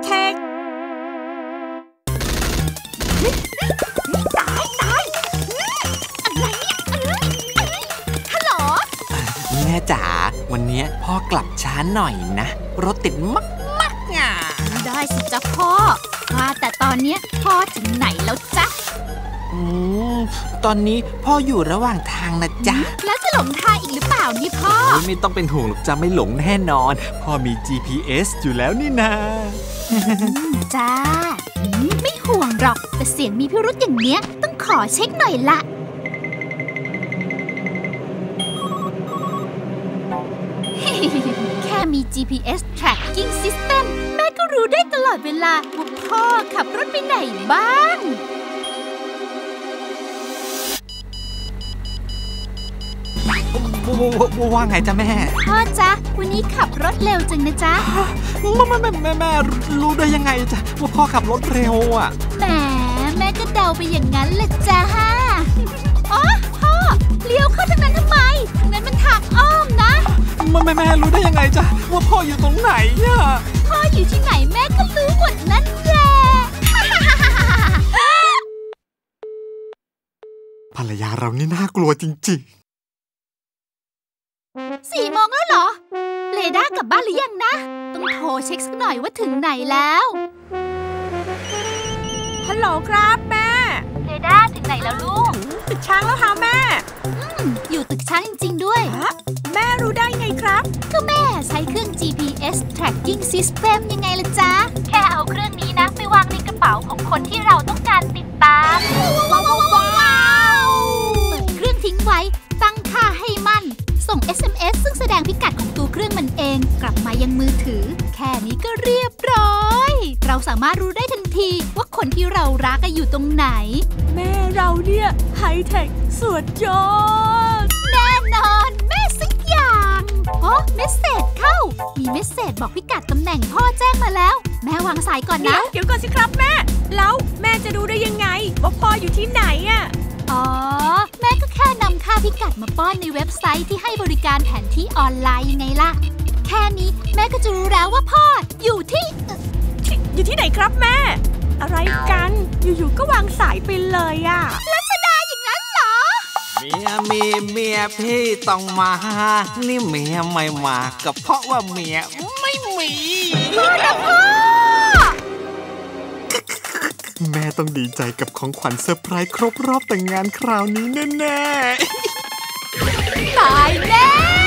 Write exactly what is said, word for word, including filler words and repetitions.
เทคตายตายอะไรเนี่ยฮัลโหลแม่จ๋าวันนี้พ่อกลับช้าหน่อยนะรถติดมากมากอ่ะได้สิจ๊ะพ่อว่าแต่ตอนนี้พ่อถึงไหนแล้วจ๊ะอืมตอนนี้พ่ออยู่ระหว่างทางนะจ๊ะแล้วจะหลงทางอีกหรือเปล่านี่พ่อไม่ต้องเป็นห่วงหรอกจ้ะไม่หลงแน่นอนพ่อมี จี พี เอส อยู่แล้วนี่นาจ้าไม่ห่วงหรอกแต่เสียงมีพิรุธอย่างเนี้ยต้องขอเช็คหน่อยละแค่มี จี พี เอส Tracking System แม่ก็รู้ได้ตลอดเวลาว่าพ่อขับรถไปไหนบ้างว่าไงจ๊ะแม่พ่อจ๊ะวันนี้ขับรถเร็วจังนะจ๊ะแม่แม่แม่แม่รู้ได้ยังไงจ๊ะว่าพ่อขับรถเร็วอ่ะแหมแม่ก็เดาไปอย่างนั้นแหละจ้ะอ๋อพ่อเลี้ยวเข้าทางนั้นทำไมทางนั้นมันทางอ้อมนะแม่แม่แม่รู้ได้ยังไงจ๊ะว่าพ่ออยู่ตรงไหนอ่ะพ่ออยู่ที่ไหนแม่ก็รู้หมดนั่นแหละภรรยาเรานี่น่ากลัวจริงๆสี่โมงแล้วเหรอเรดาร์กลับบ้านหรือยังนะต้องโทรเช็คสักหน่อยว่าถึงไหนแล้วฮัลโหลครับแม่เรดาร์ถึงไหนแล้วลูกตึกช้างแล้วค่ะแม่อืมอยู่ตึกช้างจริงๆด้วยแม่รู้ได้ไงครับก็แม่ใช้เครื่อง จี พี เอส Tracking System ยังไงล่ะจ๊ะแค่เอาเครื่องนี้นะไปวางในกระเป๋าของคนที่เราต้องการติดตามว้าวว้าวเปิดเครื่องทิ้งไว้ตั้งค่าให้มั่นส่ง เอส เอ็ม เอส ซึ่งแสดงพิกัดของตัวเครื่องมันเองกลับมายังมือถือแค่นี้ก็เรียบร้อยเราสามารถรู้ได้ทันทีว่าคนที่เรารักอยู่ตรงไหนแม่เราเนี่ยไฮเทคสุดยอดแน่นอนแม่สักอย่างโอ้เมสเสจเข้ามีเมสเสจบอกพิกัดตำแหน่งพ่อแจ้งมาแล้วแม่วางสายก่อนนะเดี๋ยวก่อนสิครับแม่แล้วแม่จะรู้ได้ยังไงว่าพ่ออยู่ที่ไหนอ่ะอ๋อแม่ก็แค่นำค่าพิกัดมาป้อนในเว็บไซต์ที่ให้บริการแผนที่ออนไลน์ยังไงล่ะแค่นี้แม่ก็จะรู้แล้วว่าพ่ออยู่ที่อยู่ที่ไหนครับแม่อะไรกันอยู่ๆก็วางสายไปเลยอ่ะรัชดาอย่างนั้นเหรอเมียมีเมียพี่ต้องมานี่เมียไม่มาก็เพราะว่าเมียไม่มีพ่อนะพ่อแม่ต้องดีใจกับของขวัญเซอร์ไพรส์ครบรอบแต่งงานคราวนี้แน่ๆตายแน่